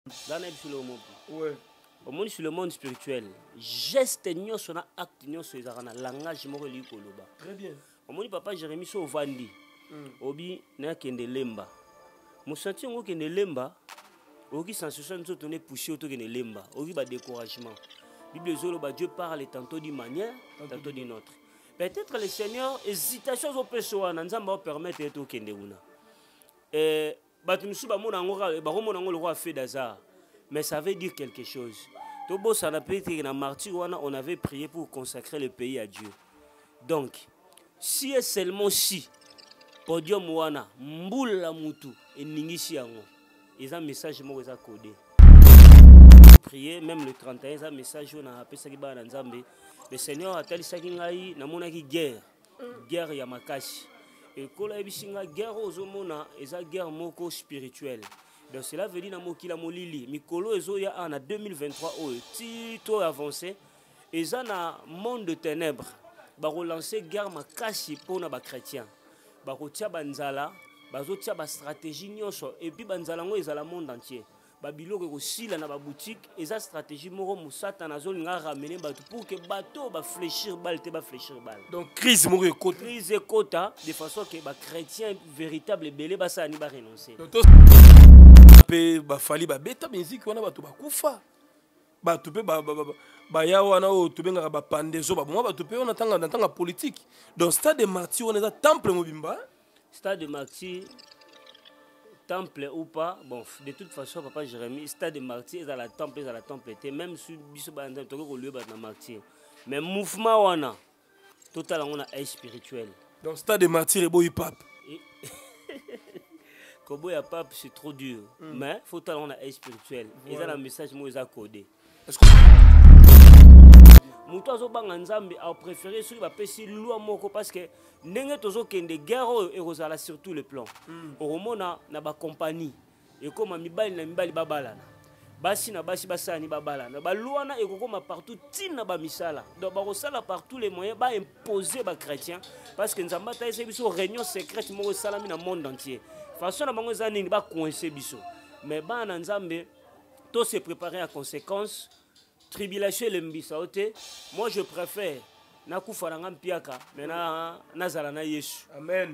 Dans le monde. Ouais. Au monde sur le monde spirituel, geste nyo sona acte nyo so ezarana langage moko li koloba. Très bien. Au monde papa Jérémy so vandi. Obi na kende lemba. Mosanti ngo kende lemba. Oki sensation nso tourner pousser auto kende lemba. Oki ba découragement. Bible zolo ba Dieu parle tantôt d'une manière, tantôt d'une autre. Peut-être le Seigneur hésitation au peso na nzamba permettre eto kende una. Batu musu ba mona ngo ba ko mona ngo le roi fait d'hasard. Mais ça veut dire quelque chose. Tobo ça n'a pas été dans martyr on avait prié pour consacrer le pays à Dieu. Donc si et seulement si podium wana mbula mutu et ningisi yango. Ils ont un message moi ils ont codé. Prier même le 31 ils ont un message on a appelé ça qui ba na Nzambe. Le Seigneur a tali saki ngai na mona ki guerre ya makashi. Et kola ebisinga guerre ozomona eza guerre moko spirituelle. Donc cela veut dire que la molili mikolo ezoya en 2023 tito avancé eza na monde de ténèbres ba relancer guerre makasi pona ba chrétien ba kotia banzala bazotia ba stratégie nyonso et puis banzala ngo eza la monde entier ba biloko ko sila na ba boutique eza stratégie moko musata na zone nga ramener bato pour que bato ba fléchir balle te ba fléchir balle. Donc crise moko ekota crise ekota de façon que ba chrétien véritable belé ba ça ni ba renoncer. Pe ba fali ba beta musique wana bato bakufa bato pe ba ya wana o to benga ba pandezo ba moi bato pe on tanga politique. Donc stade de martyr on est temple mobimba. Stade de martyr temple ou pas bon de toute façon papa Jérémy stade de martyr est à la temple était même sur biso ba nda to ko lieu ba na martyr mais mouvement wana total on a spirituel. Donc stade de martyr et boy pape. Kobo ya pape c'est trop dur mais faut talent on a spirituel et ça le message moi ils codé. Est-ce que muto azobanga Nzambe a préféré celui va pesi loi moko parce que ndenge tozo kende guerre et rozala sur tous les plans. Oromona na ba compagnie et comme mibali na mibali babalana. Basi na basi basani babalana. Ba loi na ekokoma partout tina ba misala. Donc ba rosala par tous les moyens ba imposer ba chrétien parce que Nzamba ta ese biso réunion secrète moko salami na monde entier. Façon na bango za nini ba coincer biso. Mais ba na Nzambe tout se préparer à conséquence. Tribulation le mbisa ote. Moi je préfère na kufa na mpiaka mais na zala na Yesu. Amen.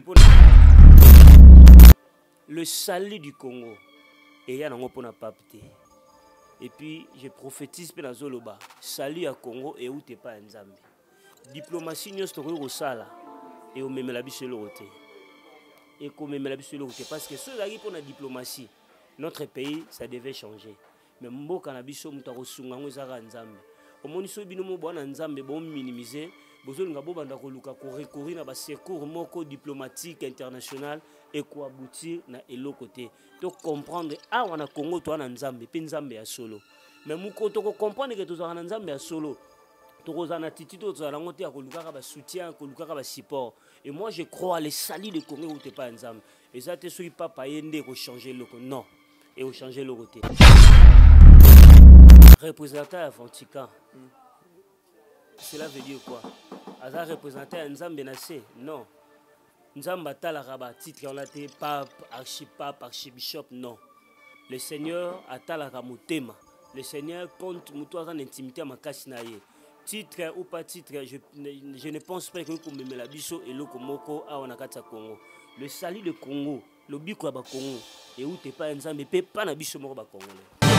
Le salut du Congo et ya nango pona papete. Et puis je prophétise pe na zoloba salut à Congo et où t'es pas Nzambe. Diplomatie nyos to ko sala et o memela biso le roté. Et comme memela biso le roté parce que ceux qui pour la diplomatie notre pays ça devait changer. Mais mboka na biso muta ko sunga ngo ezaka Nzambe. Omoni so bino mo bwana Nzambe bo minimiser bozolinga bo banda ko luka ko recourir na ba secours moko diplomatique international et ko aboutir na eloko te. To comprendre wana Congo to na Nzambe pe Nzambe ya solo. Mais muko to ko comprendre que to na Nzambe ya solo. To kozana titi to za lango te ya ko luka ba soutien ko luka ba support. Et moi je crois les salut de Congo ou te pas Nzambe. Et ça te soi papa yende ko changer loko non et au changer le côté. Représentant à Vatican. Cela veut dire quoi? Aza représentant à Nzambe Nassé? Non. Nzamba Talaraba, titre on a été pape, archipape, archibishop, non. Le Seigneur a Talara Mutema. Le Seigneur compte Moutoura en intimité à Makasinaye. Titre ou pas titre, je ne pense pas que vous me la biso et le Komoko à Wanakata Congo. Le salut de Congo, le Biko à Congo. Et où t'es pas Nzambe, mais pas na biso moko ba Congo.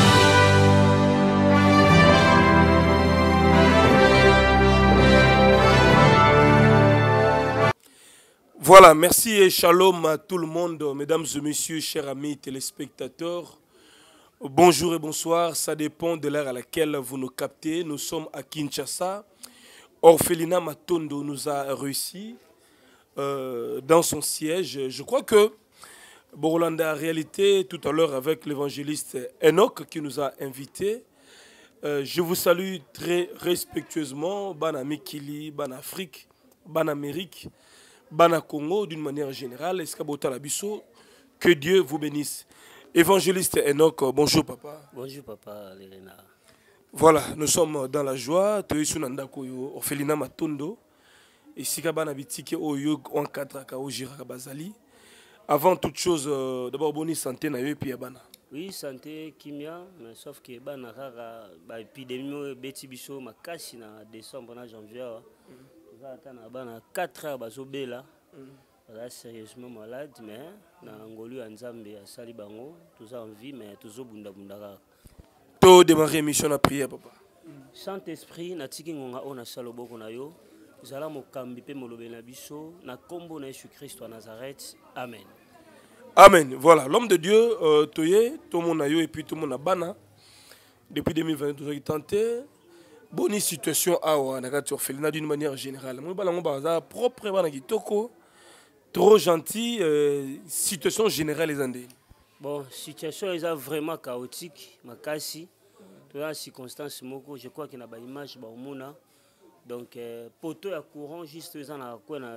Voilà, merci et shalom à tout le monde, mesdames et messieurs, chers amis téléspectateurs. Bonjour et bonsoir, ça dépend de l'heure à laquelle vous nous captez. Nous sommes à Kinshasa. Orphelina Matondo nous a réussi dans son siège. Je crois que Borolanda, en réalité, tout à l'heure avec l'évangéliste Enoch qui nous a invités. Je vous salue très respectueusement, Bana Mikili, Bana Afrique, Bana Amérique, Bana Congo d'une manière générale. Escabota Labisso, que Dieu vous bénisse. Évangéliste Enoch, bonjour papa. Bonjour papa, Léna. Voilà, nous sommes dans la joie. Orphelina Matondo. Ici, Bana Bitike Oyo encadre Bazali. Avant toute chose, d'abord bonne santé na yo puis Bana. Oui, santé, kimia, mais sauf que bana kaka ba épidémie beti biso makasi na décembre na janvier. Za atana bana 4 heures bazobela. Baza sérieusement malade mais na ngolu ya Nzambe asali bango, toza en vie mais tozobunda bunda kaka. To démarrer mission à prière papa. Saint-Esprit natiki ngonga ona saloboko na yo. Zala mokambi pe molobe na biso na kombo na Jésus Christ à Nazareth. Amen. Amen. Voilà, l'homme de Dieu, Toye, tout le monde a eu et puis tout le monde a bana. Depuis 2020, tout le monde a tenté. Bonne situation à Orphelinat d'une manière générale. Moi, je suis propre, trop gentil. Situation générale, les Andés. Bon, situation est vraiment chaotique. Makasi, dans la circonstance, je crois qu'il y a une image baumona. Donc, poteau à courant, juste ils ont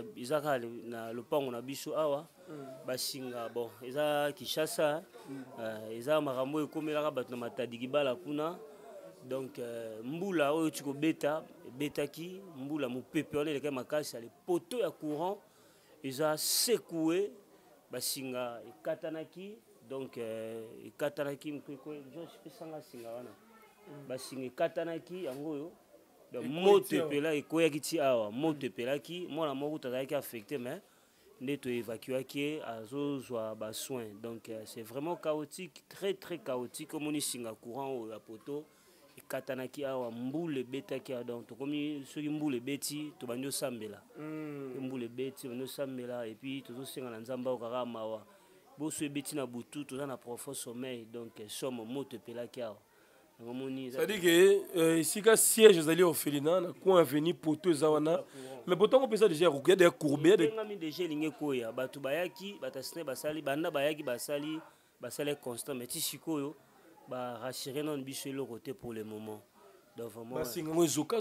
le pont on a biso awa. Basinga bon, ils ont Kishasa, ils ont marambo et comme la rabat na matadigibala kuna. Donc, Mboula, tu beta, beta qui, Mboula, mon pépéré, les makasi, les poteaux à courant, ils ont secoué, Basinga et Katanaki, donc, Katanaki, je suis sans singa, Basinga et Katanaki, Angoyo, donc, moto pela et Koyakiti awa, moto pela qui, moi la mort qui affecté, mais, neto évacué qui a zozoa soin. Donc, c'est vraiment chaotique, très très chaotique, comme on est singa courant ou à poteau. Katanaki awa mboule betaki donc comme ceux qui mboule beti to banyo sambela mboule beti banyo sambela et puis to senga na nzamba okara mawa bo so beti na butu to na profond sommeil donc somme moto pelaki awa ngomoni ça dit que ici ka siège zali orphelinat na coin avenue poto zawana mais pourtant on peut ça déjà regarder des courbés des ngami déjà linge koya batu bayaki batasine basali banda bayaki basali constant mais tisikoyo rassurer non biso le côté pour le moment donc vraiment zoka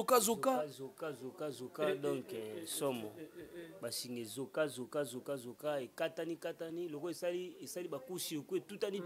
donc somo basinge zoka et katani loko esali bakusi ko tutani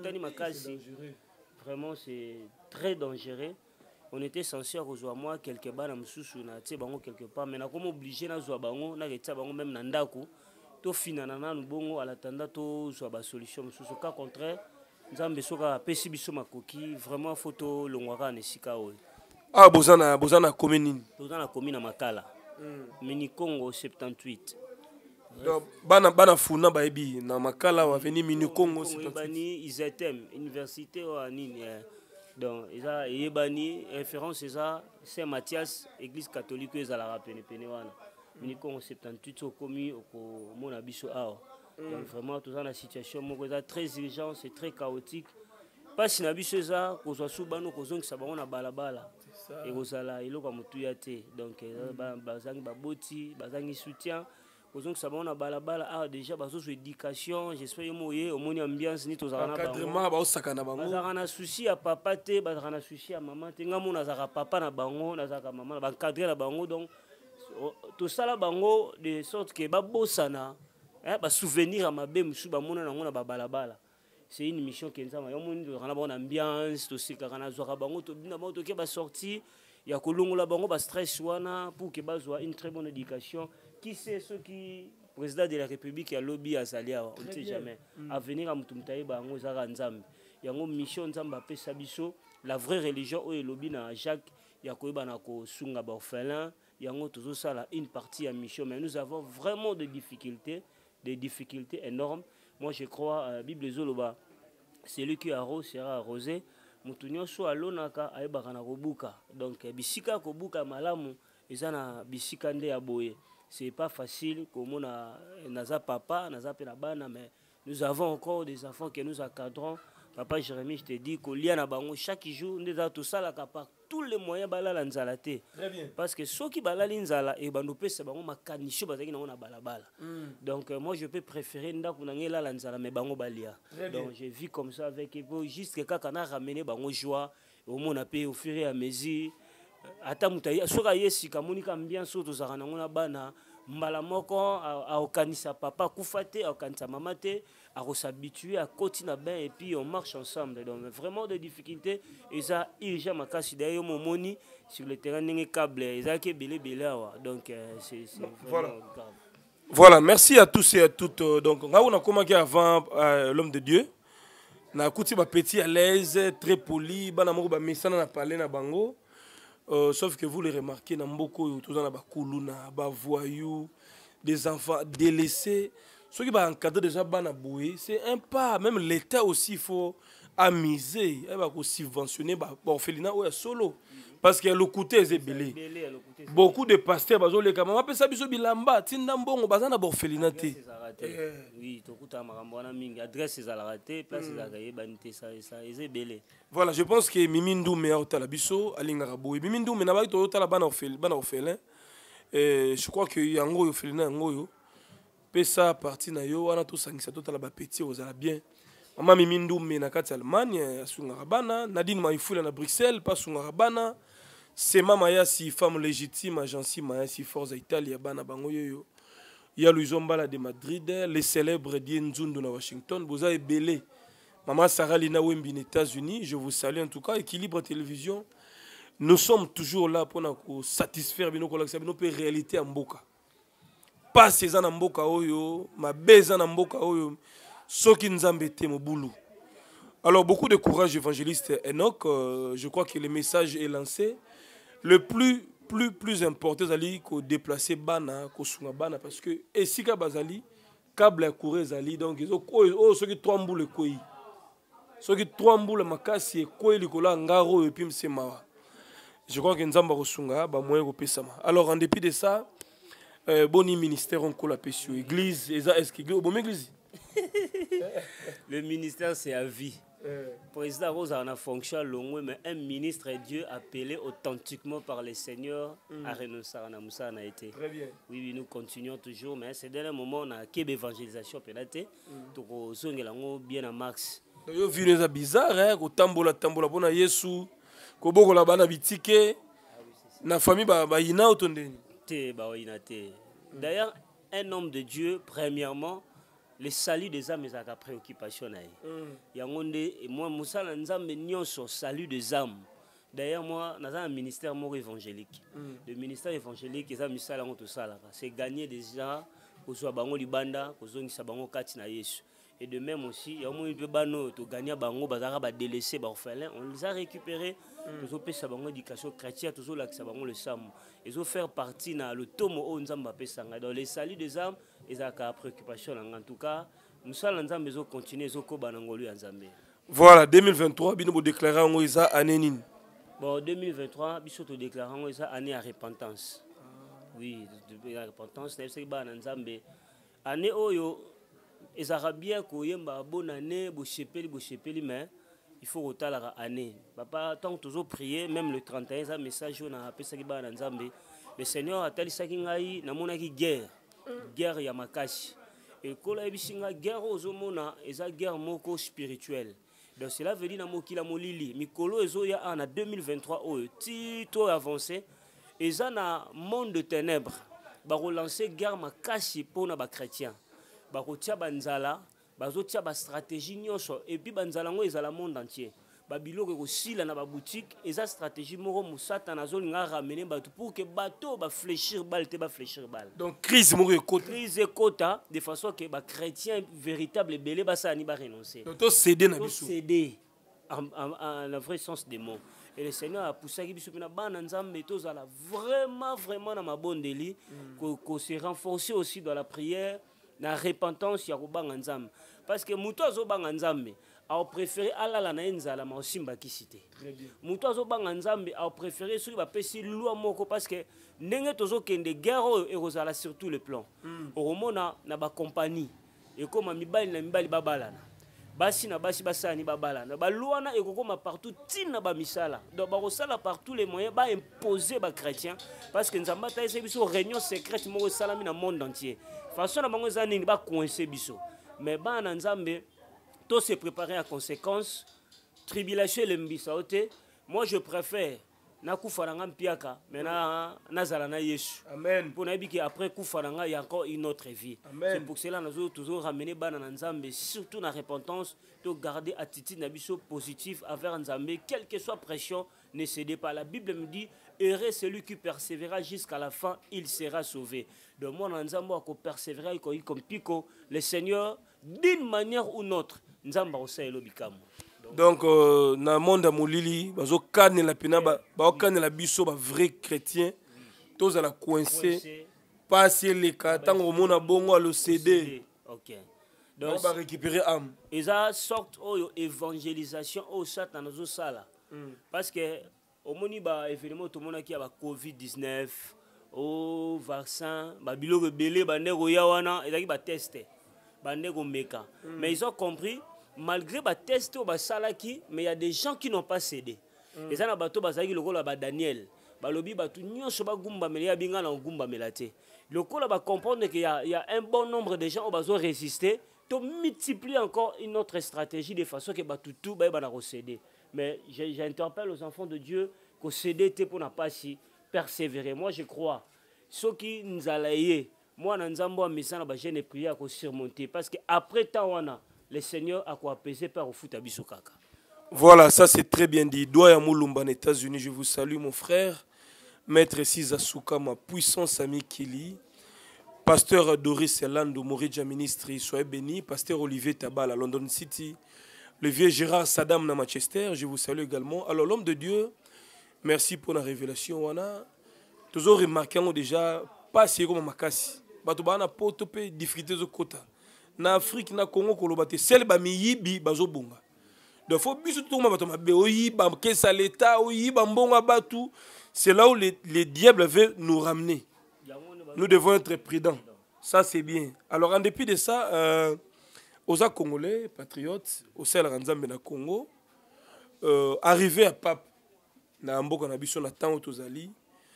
makasi vraiment c'est très dangereux. On était censé rejoindre moi quelque part na msusu na tie bango quelque part mais na comme obligé na zo bango na retia bango même na ndako to finana na bongo à l'attendant to zo ba solution msusu cas contraire Nzambe soka pesi biso makoki vraiment photo longwaka na sika oyo. Ah bozana commune. Bozana commune Makala. Mini Congo 78. Donc bana funa baebi na Makala wa veni Mini Congo 78. Bani Izetem université wa nini donc isa yebani référence ça Saint Mathias église catholique ezala pene wana. Mini Congo 78 au commis au mona biso awa. Donc vraiment tout ça la situation très urgent, c'est très chaotique. Pas si nabiso ça ko so subano ko zongi sabango na balabala et kozala iloko mutuyate donc bazangi baboti bazangi soutien ko zongi sabango na balabala ah déjà bazo sur éducation j'espère moye au moni ambiance ni tozana bango encadrement ba osaka na bango bazaka na souci ya papa te bazaka na souci ya maman te ngamo na zaka papa na bango na zaka maman ba encadrer na bango donc tout ça la bango de sorte que ba bosana ba souvenir à ma bem sous ba mona na balabala c'est une mission qui nzama yo moni na bonne ambiance to sika kana zo bango to bina bango to ke ba sorti ya kolongola bango ba stress wana pour que ba zo une très bonne éducation qui sait ce qui président de la République ya lobby azalia on ne sait jamais avenir à mutumtaye bango zaka nzambe yango mission nzamba pesa biso la vraie religion o lobby na Jacques ya koyeba na ko sunga ba orphelin yango tozo sala une partie à mission mais nous avons vraiment des difficultés énormes. Moi je crois Bible zoloba celui qui arrose sera arrosé. Mutunyo so alonaka ayebaka na kobuka. Donc bisika kobuka malamu ezana bisika nde ya boye. C'est pas facile comme naza papa, naza pe na bana mais nous avons encore des enfants que nous encadrons. Papa Jérémie, je te dis qu'au lien à bango chaque jour nous avons tout ça là par tous les moyens balala nzalate. Très bien. Parce que ceux qui balali nzala et banopé c'est bango makanisho bazaki na balabala. Donc moi je peux préférer ndako na ngela la nzala mais bango balia. Donc je vis comme ça avec juste que quand on a ramené bango joie au monde a payé au fur et à mesure ata mutayi soka yesi kamonika ambiance to zakana ngona bana mbala moko a okanisa papa kufate a okanisa mama te à s'habituer à continuer bien et puis on marche ensemble donc vraiment des difficultés et ça il jamais makasi d'ailleurs mon moni sur le terrain n'engé câble et ça qui belé donc c'est voilà grave. Voilà, merci à tous et à toutes donc on a commencé avant l'homme de Dieu na kuti ba petit à l'aise, très poli, bana moko ba mesana na parler na bango. Sauf que vous le remarquez, dans beaucoup de gens, ba voyous, des enfants délaissés. Ceux qui vont encadrer déjà c'est un pas. Même l'État aussi, il faut amuser, il faut subventionner l'orphelinat ou solo. Parce que le côté est belé. Beaucoup de pasteurs, les camarades, on ça biso bilamba, tindambongo, bazana orphelinat. Oui, tout le monde adresse à la raté, place à la banité, ça est belé. Voilà, je pense que Mimindou me a otala biso, alingaraboue. Mimindou me n'a pas été otala ban orphelin. Je crois que yango orphelin yango. Pesa parti na yo wana to sangisa totala ba petit ozala bien. Mama Mimindou me na kati Allemagne asungarabana, Nadine Maifula na Bruxelles pas sungarabana. C'est mama ya si femme légitime agence maya si force Italie bana bango yo. Il y a Luizombala de Madrid, les célèbres Dienzundo na Washington, boza e belé. Maman Sarah Lina Wembi aux États-Unis, je vous salue en tout cas. Équilibre Télévision, nous sommes toujours là pour nous satisfaire nos réalités en Mboka. Pas ces en Mboka oyo, ma baise en Mboka oyo, ce qui nous embête mon boulot. Alors beaucoup de courage évangéliste Enoch, je crois que le message est lancé. Le plus important c'est que déplacer bana, ko sunga bana parce que esika bazali câble à courir zali donc ceux qui tombent le koi. Ceux qui tremblent makasi et quoi likola ngaro et puis msema. Je crois que nzamba kosunga ba moyen kopesama. Alors en dépit de ça, boni ministère on colla pesio église est-ce que bon église. Le ministère c'est à vie. Président Rose a fonction longue mais un ministre est Dieu appelé authentiquement par le Seigneur à renoncer à Moussa a été. Très bien. Oui, nous continuons toujours mais c'est dernier moment on a qu'une évangélisation peut-être donc zongelango bien à max. Yo vu les bizarre hein ko tambola pona Yesu ko bokola bana bitike na famille ba ina otondeni te ba ina te. D'ailleurs un homme de Dieu premièrement le salut des âmes est sa préoccupation na yangonde et moi musala nzambe nyonso salut des âmes. D'ailleurs moi dans un ministère évangélique. Le ministère évangélique est un misala ngoto sala c'est gagner des gens kozwa bango libanda kozongisa bango kati na Yesu. Et de même aussi, il y a un peu de gagner bango bazara ba délaissé ba orphelin, on les a récupérés. Ils ont payé bango éducation chrétienne, tous là que bango le sam. Ils ont fait partie na le tomo o nzamba pesanga dans les saluts des âmes, ils a ka préoccupation en tout cas, nous sommes nzamba ils ont continué ils ont ko banangolu nzambe. Voilà 2023 bino bo déclarer ngo isa année nini. Bon 2023 biso to déclarer ngo isa année à repentance. Oui, de la repentance, c'est ba nzambe année oyo les Arabiens qui ont bonne année, bochepeli, mais il faut retourner la année. Papa, tant que toujours prier, même le 31, un message on a appelé ça qui va dans Zambé. Le Seigneur a tel ça qui ngai na mona qui guerre ya makashi. Et kola ebisinga guerre aux homona, eza guerre moko spirituelle. Donc cela veut dire na mokila molili, mikolo ezo ya en 2023 tito avancé, eza na monde de ténèbres. Ba relancer guerre makashi pour na ba chrétiens. Bakotia banzala bazotia ba stratégie nyonso et puis banzala ngo ezala monde entier babiloko ko sila na ba boutique eza stratégie moko musata na zone nga ramener bato pour que bato ba fléchir balle te ba fléchir balle donc crise moko ekota de façon que ba chrétien véritable belé basa ni ba renoncer to céder na biso céder en le vrai sens des mots. Et le Seigneur a poussé qui biso na bana nzambe tozala vraiment na mabondeli ko se renforcer aussi dans la prière. La repentance ya kobanga nzambe parce que muto azobanga nzambe a préféré alala na nzala ma osimba kisité muto azobanga nzambe a préféré soki ba pesi loi moko parce que ndenge tozo kende guerre et rozala sur tous les plans oromona na ba compagnie et comme mibali na mibali babalana basi na basi basani babalana ba loi na ekokoma partout tina ba misala donc ba rosala par tous les moyens ba imposer ba chrétiens parce que nzamba ta ese biso réunion secrète moko salami na monde entier façon na bango zanini ba coincer biso mais ba na nzambe tout se préparer à conséquence tribulation le mbisa ote moi je préfère na kufaranga mpiaka mais na na Yesu amen pour na biki après kufaranga il y a encore une autre vie. C'est pour cela nous toujours ramener bana na nzambe surtout na repentance to garder attitude na biso positive envers nzambe quelle que soit pression ne cédez pas. La Bible me dit heureux celui qui persévérera jusqu'à la fin il sera sauvé. Donc moi na nzambe ko persévérer comme pico le Seigneur d'une manière ou une autre nzamba osaelo bikamo. Donc na monde molili bazo kanela pena ba kanela biso ba vrai chrétien tous à la coincé pas si les katang au mona bongo à le CD. OK. Donc on va récupérer âme. Et ça sorte au évangélisation au satan nazo sala. Parce que au moni ba événement tout monde qui a ba COVID-19 au vaccin ba biloko belé ba ndeko ya wana ezaki ba tester ba ndeko meka. Mais ils ont compris malgré ba test au ba salaki mais il y a des gens qui n'ont pas cédé. Et ça na bato bazaki lokola ba Daniel ba lobi batu nyonso ba gumba melia binga na gumba melate. Lokola ba comprendre qu'il y a un bon nombre de gens au besoin résister, to multiplier encore une autre stratégie de façon que batu tout ba na céder. Mais j'interpelle aux enfants de Dieu que céder te pour na pas si persévérer. Moi je crois ceux qui nous allaient moi na nzambo a misana ba jeune prière ko surmonter parce que après tawana le Seigneur a quoi apaiser par au foot à bisokaka. Voilà, ça c'est très bien dit. Doya Moulumba en États-Unis, je vous salue mon frère. Maître Siza Soukama, puissance ami Kili. Pasteur Doris Elando, Moridja ministre, soyez béni. Pasteur Olivier Tabal à London City. Le vieux Gérard Saddam à Manchester, je vous salue également. Alors l'homme de Dieu, merci pour la révélation. On a toujours remarqué déjà, pas si comme Makasi. Batubana potope difficultés au quota. Na Afrique, na Congo, Kolobate, celle bami yibi bazo bunga. Donc faut biso tout ma batoma be oyiba kesa l'état oyiba mbonga batu. C'est là où les diables veulent nous ramener. Nous devons être prudents. Ça c'est bien. Alors en dépit de ça, aux Congolais, patriotes, au sein de la Congo, arrivé à Pape, na mboka na biso na temps tozali,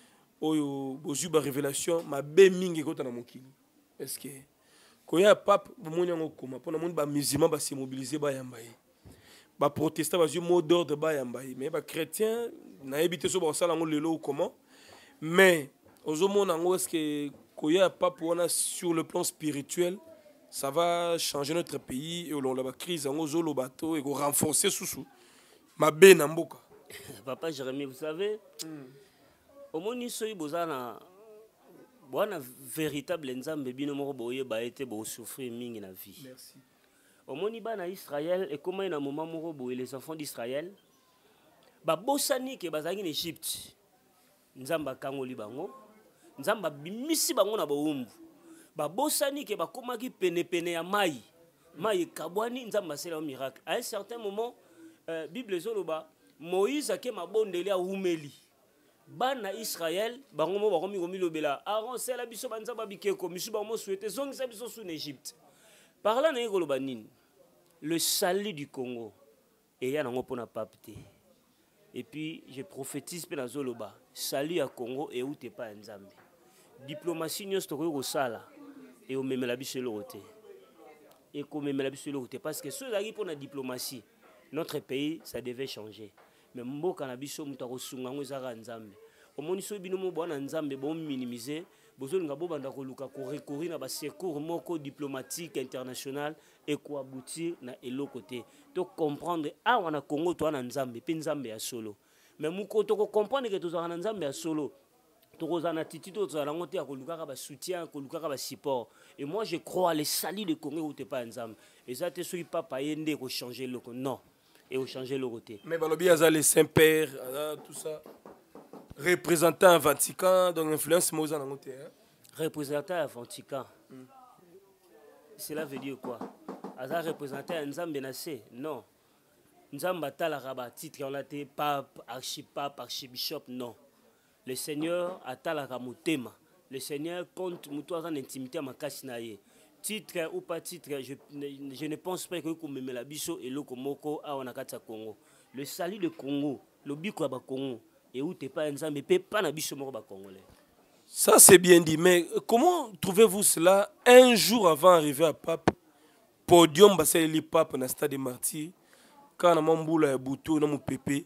oyo bozuba révélation ma be mingi kota na mokili. Est-ce que koya Pape bomoni ngo koma pona moni ba musulman ba se mobiliser ba yambaye. Ba protestant ba mot d'ordre ba yambaye mais ba chrétien na habité so ba sala ngo lelo comment mais ozomona ngo est-ce que koya Pape on a sur le plan spirituel ça va changer notre pays et on la crise ngo zolo bateau et renforcer sous ma be na mboka. Papa Jérémie, vous savez au moni soyi bozana bona véritable nzambe bino moko boye ba été bo souffrir mingi na vie. Merci. Au moni bana Israël et comment na moment moko boye les enfants d'Israël ba bosani ke bazaki en Égypte. Nzamba kangoli bango, nzamba bimisi bango na boumbu. Ba bosani ke ba komaki pene ya mai. Mai kabwani nzamba sela un miracle. À un certain moment Bible zoloba Moïse a ke mabondeli a umeli. Bana Israël bango mo bakomi komi lobela Aaron sela biso banzamba bikeko misu bango souhaité zongisa biso sous Égypte. Par là na yekoloba nini le salut du Congo et ya nango pona papete. Et puis je prophétise pe na zoloba salut à Congo et où t'es pas nzambe. Diplomatie nyos to ko sala et o memela biso lote. Et ko memela biso lote parce que ceux qui pour la diplomatie notre pays ça devait changer. Mais mboka na biso muta ko sunga ngo zaka nzambe. Omoni so bino mo bwana nzambe bon minimiser bozolinga bo banda ko luka ko recourir na ba secours moko diplomatique international et ko aboutir na eloko-té. To comprendre wana Congo to na nzambe pe nzambe ya solo. Mais muko to ko comprendre que to za na nzambe ya solo. To ko za na titi to za lango te ko luka ba soutien ko luka ba support. Et moi je crois les salut de Congo ou te pas nzambe. Et ça te soki papa yende ko changer le non. Et au changer le côté. Mais balobi aza les Saint-Père, tout ça. Représentant Vatican, donc influence moza na ngote hein. Représentant à Vatican. Cela veut dire quoi? Aza représentant nzambe na se? Non. Nzamba tala raba titre on a été pape, archipape, archibishop non. Le Seigneur atala motema. Le Seigneur compte muto en intimité makasi na ye. Titre ou pas titre, je ne pense pas que vous me la biso et le Komoko à Onakata Congo. Le salut de Congo, le biko ba Congo et où t'es pas ensemble mais pas na biso moko ba congolais. Ça c'est bien dit, mais comment trouvez-vous cela un jour avant d'arriver à Pape, podium basé les papes na stade des martyrs, quand na mamboula ya buto na mon pépé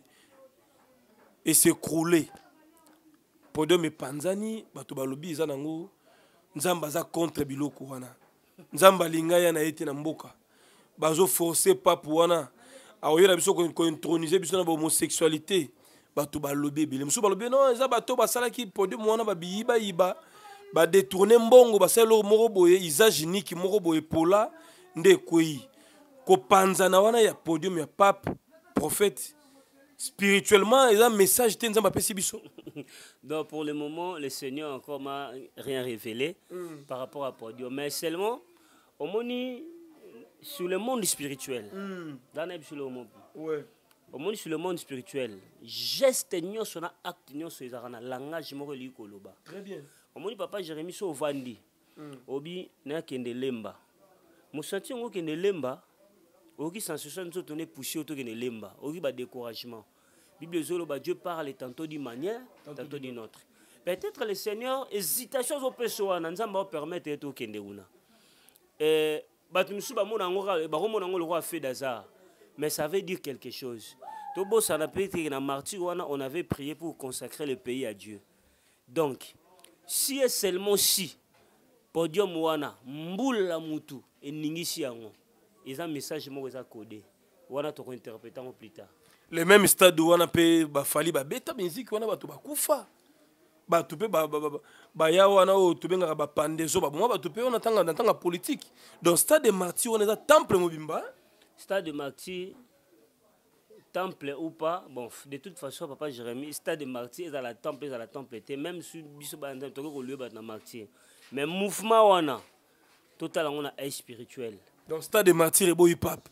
et s'écrouler. Podium et Panzani, bato balobi izanango, nzamba za contre biloko wana. Nzamba linga ya na ete na mboka bazo forcer pape wana aoyela biso ko introniser biso na homosexualité bato balobi bele musu balobi non eza bato basala ki podium wana ba biyiba yiba ba détourner mbongo basala moko boye usage unique moko boye pola nde koyi kopanzana wana ya podium ya pape prophète spirituellement il y a un message te nzambe apesi biso. Donc pour le moment le Seigneur encore m'a rien révélé par rapport à podium, mais seulement au moni sur le monde spirituel dans sur le monde. Ouais. Au monde sur le monde spirituel, geste nyonso na acte nyonso ezaka na langage moko li koloba. Très bien. Au monde papa Jérémie so vandi. Obi na kende lemba. Mosanti ngo kende lemba. Oki sensation nzoto ne pousser auto kende lemba. Oki ba découragement. Bible zolo ba Dieu parle tantôt d'une manière, tantôt d'une autre. Peut-être le Seigneur hésitation au peso na nzamba va permettre eto kende una. Batu musu ba mona ngo ba mona ngo le roi fait d'hasard. Mais ça veut dire quelque chose. Tobo ça n'a pas été na martyr on avait prié pour consacrer le pays à Dieu. Donc si et seulement si podium wana mbula mutu et ningisi yango ils ont message mo za codé wana to interpréter plus tard. Le même stade wana pe ba fali ba beta musique wana ba to ba kufa ba to pe ba ya wana o to benga ba pandezo ba mo ba to pe on tanga politique. Donc stade de martyr wana za temple mobimba. Stade de martyr, temple ou pas, bon, de toute façon, papa Jérémie, stade de martyr, ils ont la temple, même si biso ba ndam toko lieu ba na martyr. Mais mouvement wana total on a spirituel. Donc stade de martyr et boy pape.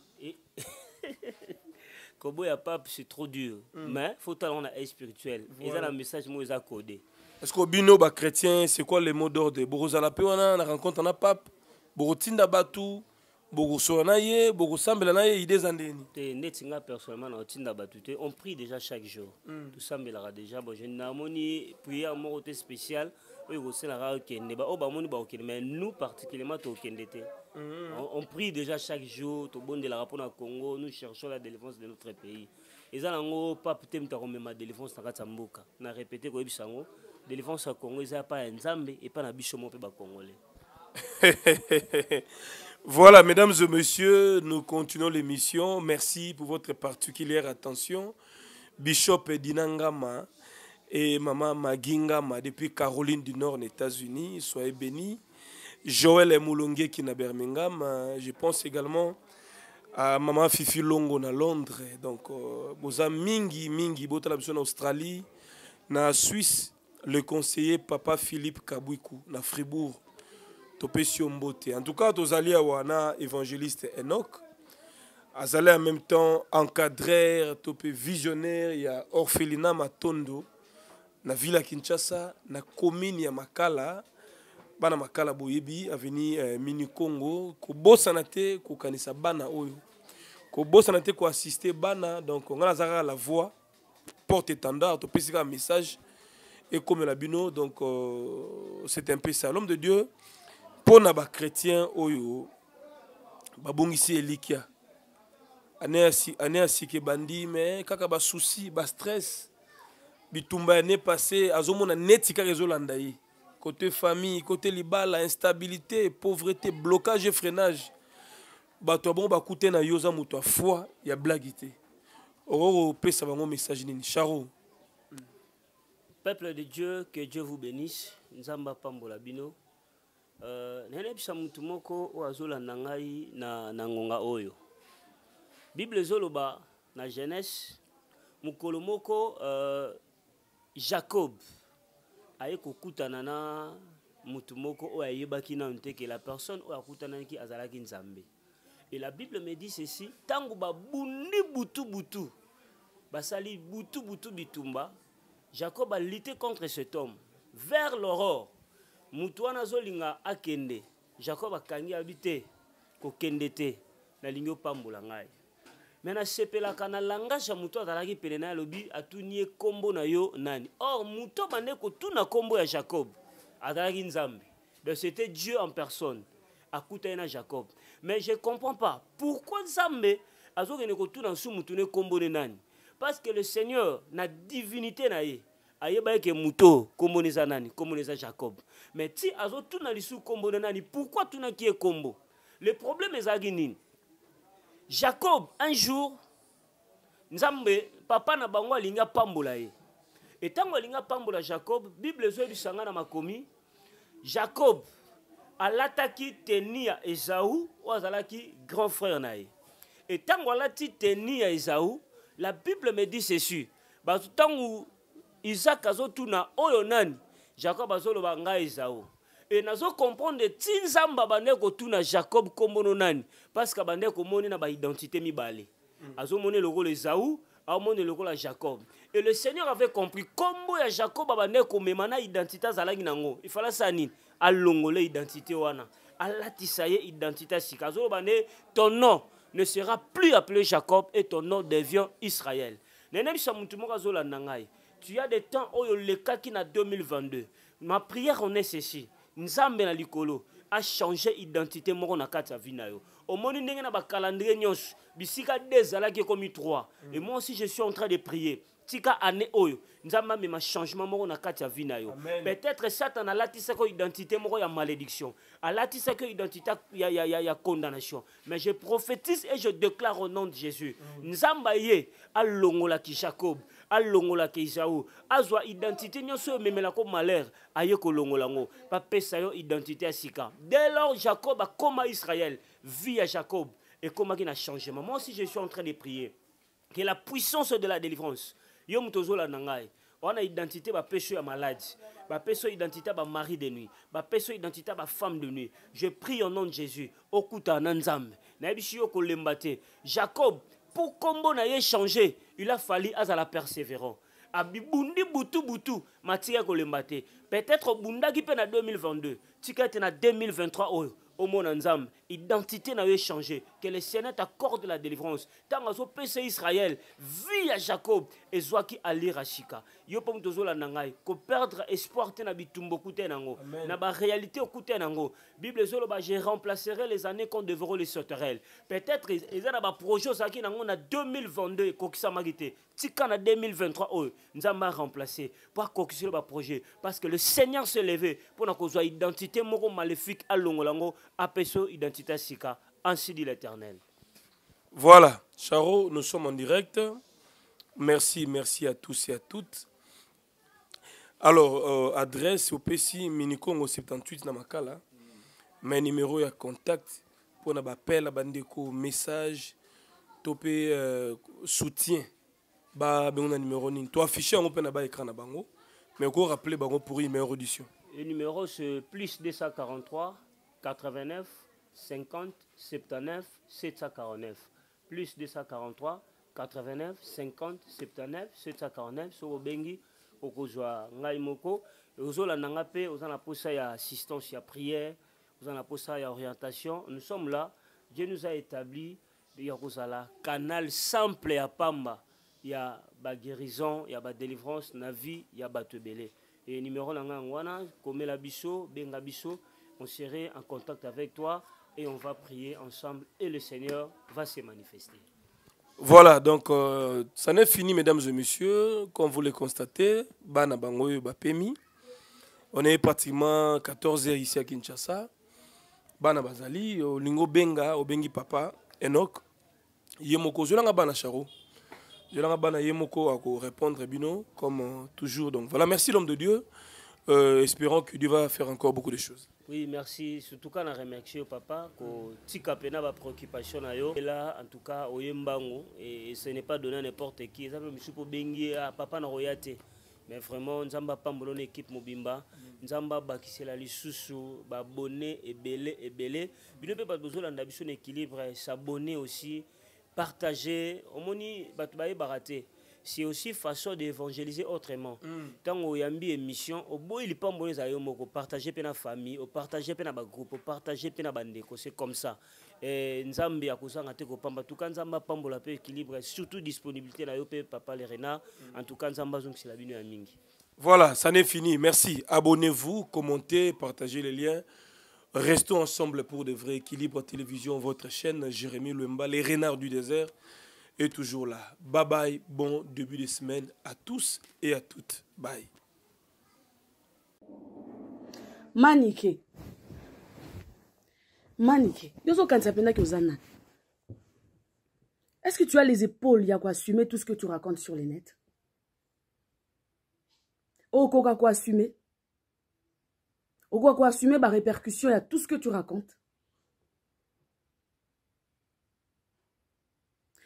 Kobo ya pape c'est trop dur, mais faut tal on a spirituel. Ils ont un message mo za codé. Est-ce que bino ba chrétien, c'est quoi le mot d'ordre? Borozala pe wana na rencontre na pape, borotinda batu. Bourgoussonaye, Bourgoussambela naye, idées andeni. Netinga personnellement na otinda batute, on prie déjà chaque jour. Tout ça melara déjà bon je n'amoni prière mo côté spécial, oui aussi la rare kende ba o ba moni ba okende mais nous particulièrement to kendete. On prie déjà chaque jour, to bonde la rapport na Congo, nous cherchons la délivrance de notre pays. Et ça nango pape temta ko mema délivrance na katamboka. Na répéter ko ebisango, délivrance à Congo ça pas nzambe et pas na biso mo pe ba congolais. Voilà, mesdames et messieurs, nous continuons l'émission. Merci pour votre particulière attention. Bishop Dinangama et Maman Magingama depuis Caroline du Nord, aux États-Unis. Soyez bénis. Joël Moulongue qui est à Birmingham. Je pense également à Maman Fifi Longo à Londres. Donc, Boza Mingi, Botala en Australie, na Suisse, le conseiller Papa Philippe Kabouikou, na Fribourg. En tout cas, tous alliés à évangéliste Enoch. Azalé en même temps encadreur, topé visionnaire, il y a orphelinat Matondo, na Villa Kinshasa, na commune ya Makala, bana Makala Boyebi, avenue Mini Congo, ko bosanate ko kanisa bana oyo. Ko bosanate ko assister bana, donc on a la voix porte étendard, topé un message et comme la bino, donc c'est un peu ça. L'homme de Dieu pour les chrétiens oyo babongisi elikia ane asike bandi mais kaka ba souci ba stress bitumba ane passé azomona neti ka rezolanda ye côté famille côté libala instabilité pauvreté blocage et freinage bato bon bakute na yoza muto foi ya blagité oro pesa bango message nini charo. Peuple de Dieu, que Dieu vous bénisse. Nzamba pambola bino. Nenebisa mutu moko oazolanda ngai na ngonga oyo. Bible ezoloba na Genèse mukolo moko Jacob aye kokutana na mutu moko oyo ayebaki na nteke la personne oyo akutanaki azalaki nzambe. Et la Bible me dit ceci, tango ba bundi butu basali butu bitumba, Jacob a lutté contre cet homme vers l'aurore. Mutuana zolinga akende Jacob akangi habité ko kendete na lingo pambola ngai mena sepela kana langage ya mutu azalaki pele na lobi atunie kombo na yo nani. Or mutu bande ko tuna kombo ya Jacob azalaki nzambe, donc c'était Dieu en personne akuta na Jacob. Mais je comprends pas pourquoi nzambe azokene ko tuna su mutu ne kombo ne nani, parce que le Seigneur na divinité na ye ayeba ke muto kombo neza nani, kombo neza Jacob. Mais si azo tuna lisu kombo nani, pourquoi tuna qui est kombo? Le problème est agini. Jacob un jour nzambe papa na bango alinga pambola ye. Et tango alinga pambola Jacob, Bible zo du sanga na makomi Jacob alataki tenia Esaü ou azalaki grand frère na ye. Et tant qu'on a tenu à Esaü, la Bible me dit ceci. Tant que Isaac a tuna oyonan, Jacob a zolo nga Esaü. Et nous comprenons que Tinzamba bande ko tuna Jacob kombono nani parce que bande ko moni na ba identité mibale. Azo moni le rôle Esaü, a moni le rôle Jacob. Et le Seigneur avait compris comment ya Jacob bande ko memana identité zalaki nango. Il fallait ça ni a longole identité wana. Allah tisaye identité sika. Azo bande ton nom ne sera plus appelé Jacob et ton nom devient Israël. Nenem samutumo azo la nangai. Tu as des temps où le cas qui na 2022. Ma prière on est ceci. Nzambe na likolo a changé identité moko na kati ya vie na yo. Omoni ndenge na ba calendrier nyos bisika 2 alaki comme 3. Et moi aussi je suis en train de prier. Tika année oyo nzamba me ma changement moko na kati ya vie na yo. Peut-être Satan a latisa ko identité moko ya malédiction. A latisa ko identité ya condamnation. Mais je prophétise et je déclare au nom de Jésus. Nzamba ye a longola ki Jacob. Alongola ke Esaü azwa identité nyonso memela ko malheur aye ko longola ngo pa pesa yo identité asika. Dès lors Jacob a comme Israël vie à Jacob et comment qui n'a changement. Moi aussi je suis en train de prier que la puissance de la délivrance yo mutozo la nangai on a identité ba péché à maladie ba péché identité ba mari de nuit ba péché identité ba femme de nuit. Je prie au nom de Jésus okuta na nzambe na bishi yo ko lembate Jacob. Pour combo na ye changer, il a fallu à la persévérance. Abibundi butu matia kolembate. Peut-être bunda qui peut na 2022, tika na 2023 au monde ensemble, identité n'a eu changé. Que le Seigneur t'accorde la délivrance. Tant que PC Israël, vie à Jacob et Zoaki Ali Rashika. Yo pom tozo la nangai, ko perdre espoir te na bitumbo kute nango. Na ba réalité au kute nango. Bible zolo ba je remplacerai les années qu'on devrait les sauterelles. Peut-être ils ont ba projet ça qui nango na 2022 kokisa magité. Tika na 2023 nzamba remplacer pour kokisa ba projet parce que le Seigneur s'est levé pour na kozwa identité moko maléfique à longolango apeso identité sika. Ainsi dit l'Éternel. Voilà, Charo, nous sommes en direct. Merci à tous et à toutes. Alors, adresse au PC Minikongo 78 Namakala. Mes numéros de contact pour nous appeler, bandeko message, topé soutien. Ba ben numéro ni. Toi affiché on peut na ba écran na bango, mais encore rappeler bango pour une meilleure audition. Le numéro c'est plus 243 89 50 79 749 plus 243 89 50 79 749 so bengi okozwa ngai moko ozola nanga pe ozana posa ya assistance ya prière ozana posa ya orientation. Nous sommes là, Dieu nous a établi ya kozala canal simple ya pamba ya ba guérison ya ba délivrance na vie ya batebele. Et numéro nanga ngwana komela biso benga biso, on serait en contact avec toi et on va prier ensemble et le Seigneur va se manifester. Voilà, donc ça n'est fini, mesdames et messieurs. Comme vous le constatez, Bana Bangoyo Bapemi. On est pratiquement 14h ici à Kinshasa. Bana Bazali, Lingo Benga, Obengi Papa, Enoch. Yemoko, je l'ai Bana Charo. Je l'ai Bana Yemoko à répondre, Bino, comme toujours. Donc voilà, merci l'homme de Dieu. Espérons que Dieu va faire encore beaucoup de choses. Oui, merci. Surtout quand on a remercié au papa, que tika pena ba préoccupation na yo. Et là, en tout cas, au yembango, et ce n'est pas donné à n'importe qui. Ça me suis pour bengi à papa na royate. Mais vraiment, nzamba pambolon équipe mobimba, nzamba bakisela lisusu, ba bonnet et belé. Bino pe pas besoin d'anda biso équilibre, s'abonner aussi, partager. Omoni batubaye baraté. C'est aussi façon d'évangéliser autrement. Tant qu'on y a mis émission, au bout il pas bon les aïeux, partager pe na famille, partager pe na ba groupe, partager pe na bandeko, c'est comme ça. Et Nzambe a causé un téco pamba, tout cas Nzamba pambola pe équilibre, surtout disponibilité na yo pe papa les renards, en tout cas Nzamba zong c'est la binu à mingi. Voilà, ça n'est fini. Merci. Abonnez-vous, commentez, partagez les liens. Restons ensemble pour de vrais équilibres télévision, votre chaîne Jérémy Lemba, les renards du désert. Est toujours là. Bye bye, bon début de semaine à tous et à toutes. Bye. Manike. Est-ce que tu as les épaules pour assumer tout ce que tu racontes sur les nets? Oh, quoi assumer? Oh, quoi assumer ma répercussion à tout ce que tu racontes?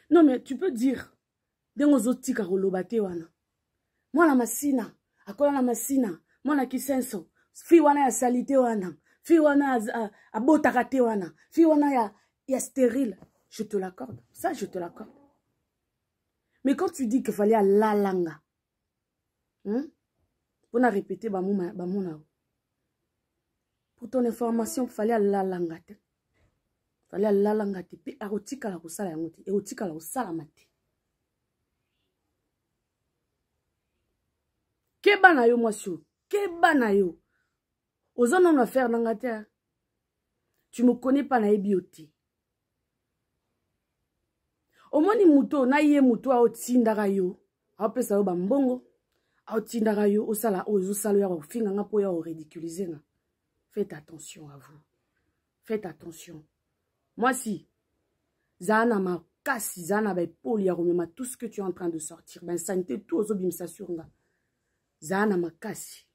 Non, mais tu peux dire, dengo zotika rolobate wana. Moi la masina, akola la masina, moi na kisenso, fi wana ya salite wana, fi wana ya botakate wana, fi wana ya stérile. Je te l'accorde. Ça, je te l'accorde. Mais quand tu dis qu'il fallait à la langa, on a répété bamona. Pour ton information, il fallait à la langa. Il fallait à la langa. Puis arotika la kusala yangote, erotika la kusala mate. Keba na yo mwasio, keba na yo. Ozo non affaire nangate. Tu me connais pas na ebiote. Omoni muto na ye muto a otindaka yo. Apesa yo bambongo. A otindaka yo osala ozo salo ya ofinga nga po ya o ridiculiser nga. Faites attention à vous. Faites attention. Moi si zana ma kasi zana ba epoli ya remema tout ce que tu es en train de sortir. Ben sanité tout ozo bimsa sur nga. Zana ma kasi.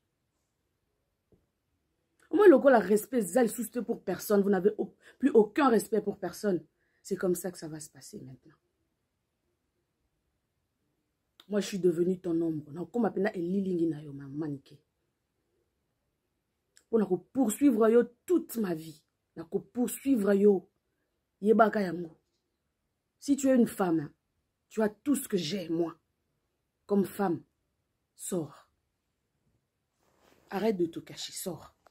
Moi le la respect zal souste pour personne, vous n'avez plus aucun respect pour personne. C'est comme ça que ça va se passer maintenant. Moi, je suis devenue ton ombre. Comme appelle Elilingi na yo manike. Pour poursuivre yo toute ma vie. Pour poursuivre yo yebaka yango. Si tu es une femme, tu as tout ce que j'ai moi. Comme femme, sors. Arrête de te cacher, sors.